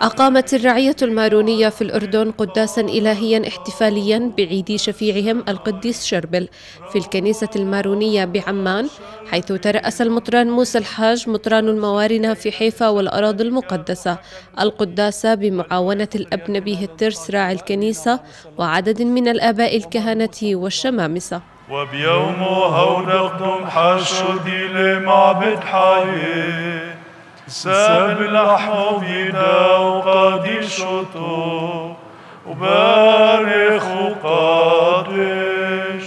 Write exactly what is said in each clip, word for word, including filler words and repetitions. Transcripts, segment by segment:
أقامت الرعية المارونية في الأردن قداساً إلهياً احتفالياً بعيد شفيعهم القديس شربل في الكنيسة المارونية بعمان، حيث ترأس المطران موسى الحاج مطران الموارنة في حيفا والأراضي المقدسة القداسة بمعاونة الأب نبيه الترس راعي الكنيسة وعدد من الآباء الكهنة والشمامسة. وبيومه هودقتم حشودي لمعبد حي ساب اللحم بيدا وقديشته وبارخ وقادش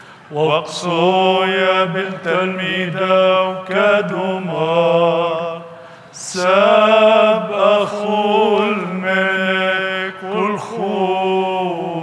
وقصو يا بالتلميذة وكدمار ساب أخو الملك والخون.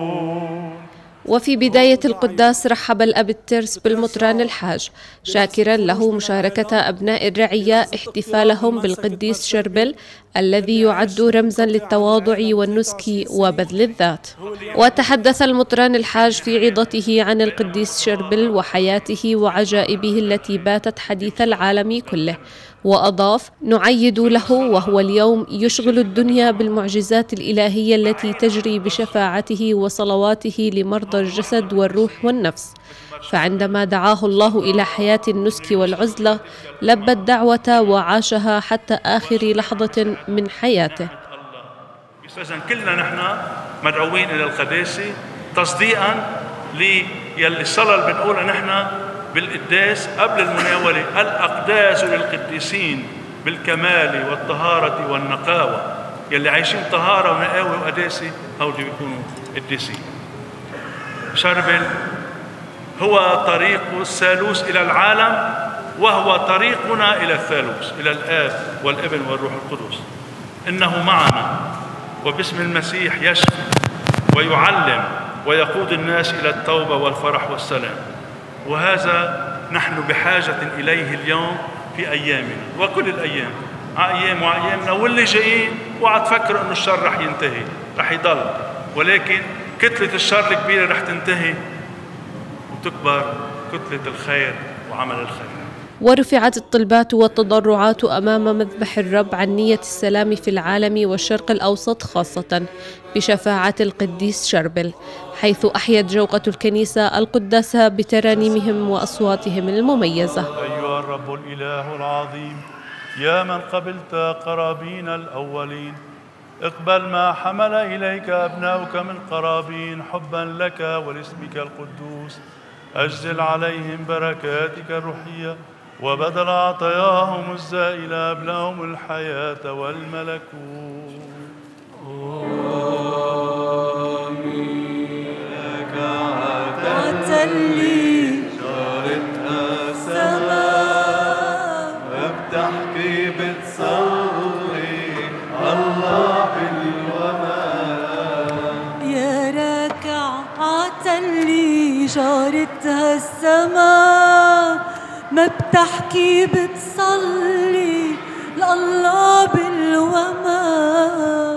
وفي بداية القداس رحب الأب الترس بالمطران الحاج شاكرا له مشاركة أبناء الرعية احتفالهم بالقديس شربل الذي يعد رمزا للتواضع والنسك وبذل الذات. وتحدث المطران الحاج في عظته عن القديس شربل وحياته وعجائبه التي باتت حديث العالم كله، وأضاف: نعيد له وهو اليوم يشغل الدنيا بالمعجزات الإلهية التي تجري بشفاعته وصلواته لمرضى الجسد والروح والنفس، فعندما دعاه الله إلى حياة النسك والعزلة لبى الدعوة وعاشها حتى آخر لحظة من حياته. إذن كلنا نحن مدعوين إلى القداسة تصديقا ليلي الصلاة اللي بنقولها نحن بالقداس قبل المناولة: الأقداس للقديسين بالكمال والطهارة والنقاوة. يلي عايشين طهارة ونقاوة وقداسة هؤلاء بيكونوا قديسين. شربل هو طريق الثالوث إلى العالم، وهو طريقنا إلى الثالوث، إلى الآب والابن والروح القدس. إنه معنا وباسم المسيح يشفي ويعلم ويقود الناس إلى التوبة والفرح والسلام، وهذا نحن بحاجة إليه اليوم في أيامنا وكل الأيام، أيام وأيامنا واللي جايين. وعد تفكروا أنه الشر رح ينتهي، رح يضل، ولكن كتلة الشر الكبيرة رح تنتهي وتكبر كتلة الخير وعمل الخير. ورفعت الطلبات والتضرعات أمام مذبح الرب عن نية السلام في العالم والشرق الأوسط خاصة بشفاعة القديس شربل، حيث أحيت جوقة الكنيسة القداسة بترانيمهم وأصواتهم المميزة. أيها الرب الإله العظيم، يا من قبلت قرابين الأولين، اقبل ما حمل إليك أبناؤك من قرابين حبا لك ولاسمك القدوس. أجزل عليهم بركاتك الروحية، وبدل عطاياهم الزائلة أبلهم الحياة والملكوت. آمين. لك عتلي جارتها سماء، بتحكي بتصلي الله بالومان. يا راكع عتلي جارتها السماء، ما بتحكي بتصلي لله بالومان.